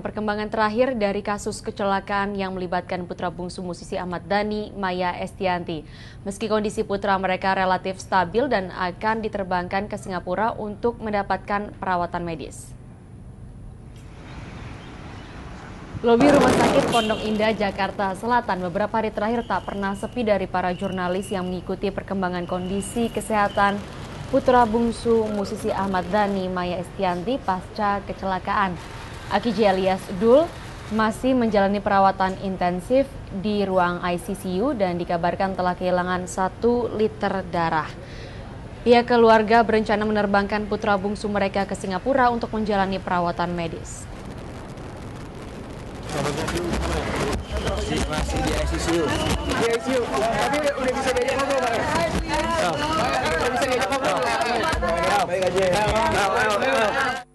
Perkembangan terakhir dari kasus kecelakaan yang melibatkan putra bungsu musisi Ahmad Dhani, Maya Estianty. Meski kondisi putra mereka relatif stabil dan akan diterbangkan ke Singapura untuk mendapatkan perawatan medis. Lobi Rumah Sakit Pondok Indah, Jakarta Selatan beberapa hari terakhir tak pernah sepi dari para jurnalis yang mengikuti perkembangan kondisi kesehatan putra bungsu musisi Ahmad Dhani, Maya Estianty pasca kecelakaan. Aki J alias Dul masih menjalani perawatan intensif di ruang ICU dan dikabarkan telah kehilangan 1 liter darah. Pihak keluarga berencana menerbangkan putra bungsu mereka ke Singapura untuk menjalani perawatan medis. Masih di ICU. Di ICU. Tapi udah bisa diajak ngobrol, Pak? Udah bisa diajak ngobrol. Baik aja.